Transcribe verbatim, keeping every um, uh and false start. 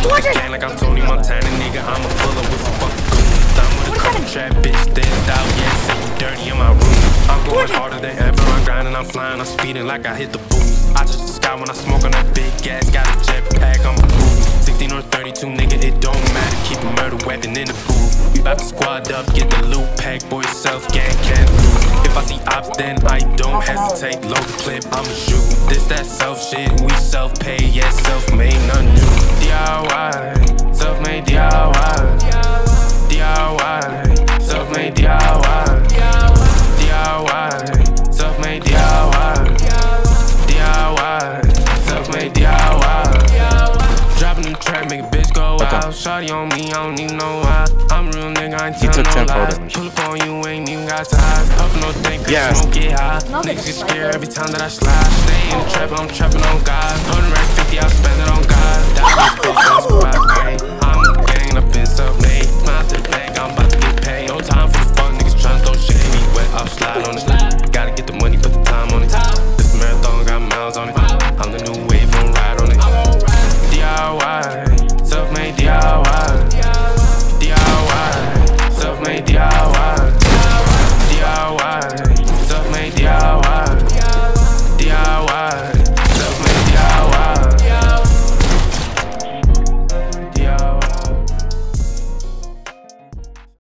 the gang like I'm Tony Montana, nigga. I'm a bullet with some fucking goons. I'm with a couple trap bitch, stand out, yeah, say you dirty in my room. I'm going harder than ever, I'm grinding, I'm flying, I'm speeding like I hit the booth. I touch the sky when I smoke on that big gas, got a jetpack, I'm a fool. sixteen or thirty-two, nigga, it don't matter, keep a murder weapon in the booth. We bout to squad up, get the loot pack, boy, self gang can't lose. If I see ops, then I don't hesitate, load the clip, I'ma shoot. This that self shit, we self-pay, yeah, self-made, none new. D I Y, self-made D I Y. D I Y, self-made D I Y. D I Y, self-made D I Y. D I Y, self-made D I Y. Dropping the track, make a bitch go out. Shawty on me, I don't even know why. I'm a real nigga, I ain't telling no lies. Pull up on you, ain't even got ties. Puffin' no think, yeah. Smoke get high. Niggas get scared every time that I slide. Stay in the trap, I'm trapping on God. one hundred fifty, I spend it all.